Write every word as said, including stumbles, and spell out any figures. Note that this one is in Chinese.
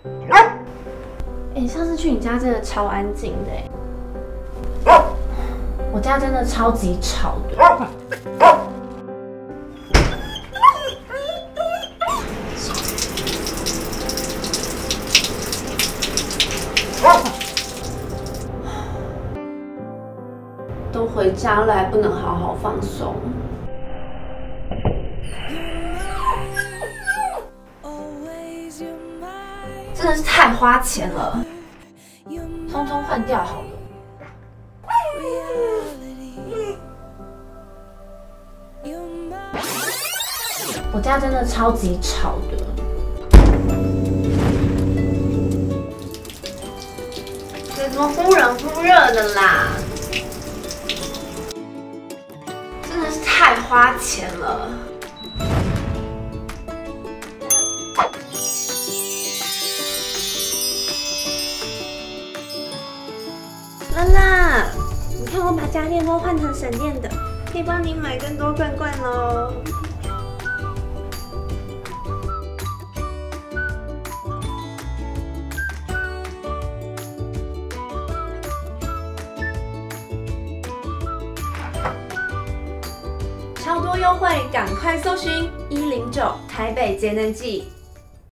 哎，上次去你家真的超安静的哎，我家真的超级吵的。都回家了，还不能好好放松。真的是太花钱了，通通换掉好了。我家真的超级吵的。这怎么忽冷忽热的啦？真的是太花钱了。拉拉，你看我把家电都换成省电的，可以帮你买更多罐罐喽。超多优惠，赶快搜寻一零九台北节能季。